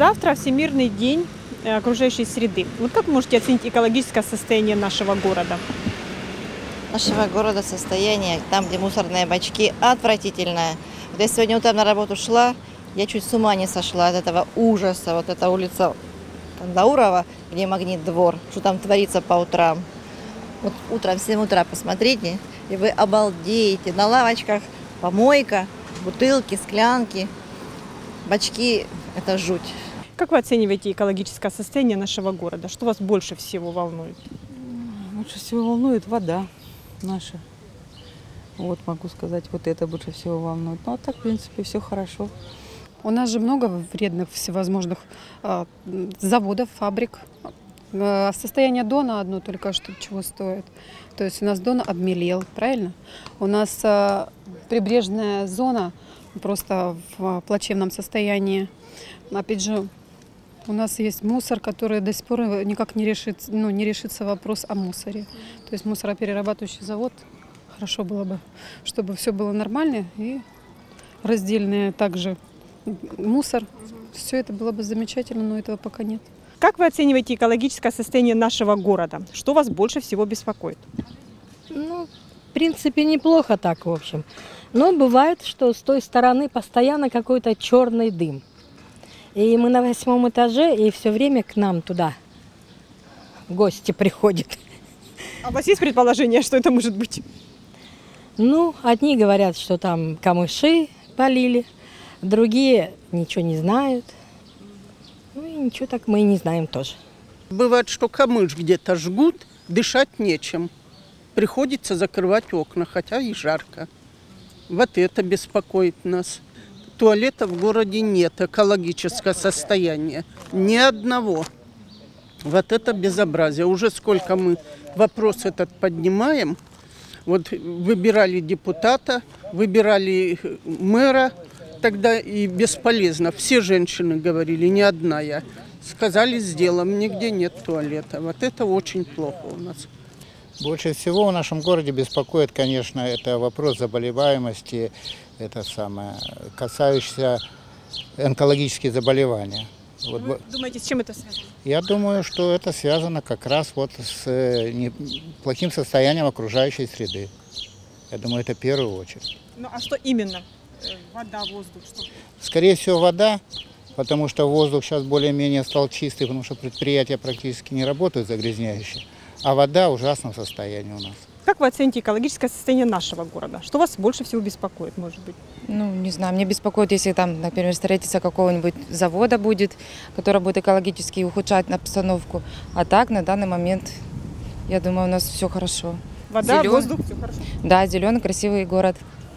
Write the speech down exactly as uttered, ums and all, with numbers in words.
Завтра Всемирный день окружающей среды. Вот как вы можете оценить экологическое состояние нашего города? Нашего города состояние, там, где мусорные бачки, отвратительное. Вот я сегодня утром на работу шла, я чуть с ума не сошла от этого ужаса. Вот эта улица Кандаурова, где Магнит двор, что там творится по утрам. Вот утром, в семь утра посмотрите, и вы обалдеете. На лавочках помойка, бутылки, склянки, бачки – это жуть. Как вы оцениваете экологическое состояние нашего города? Что вас больше всего волнует? Больше всего волнует вода наша. Вот могу сказать, вот это больше всего волнует. Ну а так, в принципе, все хорошо. У нас же много вредных всевозможных э, заводов, фабрик. Э, состояние Дона одно только что чего стоит. То есть у нас Дон обмелел, правильно? У нас э, прибрежная зона просто в плачевном состоянии. Опять же, у нас есть мусор, который до сих пор никак не решит, ну, не решится вопрос о мусоре. То есть мусороперерабатывающий завод, хорошо было бы, чтобы все было нормально и раздельное также мусор. Все это было бы замечательно, но этого пока нет. Как вы оцениваете экологическое состояние нашего города? Что вас больше всего беспокоит? Ну, в принципе, неплохо так, в общем. Но бывает, что с той стороны постоянно какой-то черный дым. И мы на восьмом этаже, и все время к нам туда гости приходят. А у вас есть предположение, что это может быть? Ну, одни говорят, что там камыши полили, другие ничего не знают. Ну и ничего так мы и не знаем тоже. Бывает, что камыш где-то жгут, дышать нечем. Приходится закрывать окна, хотя и жарко. Вот это беспокоит нас. Туалета в городе нет, экологическое состояние. Ни одного. Вот это безобразие. Уже сколько мы вопрос этот поднимаем. Вот выбирали депутата, выбирали мэра, тогда и бесполезно. Все женщины говорили, не одна я. Сказали, сделаем, нигде нет туалета. Вот это очень плохо у нас. Больше всего в нашем городе беспокоит, конечно, это вопрос заболеваемости, это самое, касающийся онкологических заболеваний. Вот, Вы думаете, с чем это связано? я думаю, что это связано как раз вот с не, плохим состоянием окружающей среды. Я думаю, это в первую очередь. Ну а что именно? Вода, воздух, что? Скорее всего, вода, потому что воздух сейчас более-менее стал чистый, потому что предприятия практически не работают загрязняющие. А вода в ужасном состоянии у нас. Как вы оцените экологическое состояние нашего города? Что вас больше всего беспокоит, может быть? Ну, не знаю, мне беспокоит, если там, например, строительство какого-нибудь завода будет, который будет экологически ухудшать обстановку. А так, на данный момент, я думаю, у нас все хорошо. Вода, Зелён... воздух, все хорошо. Да, зеленый, красивый город.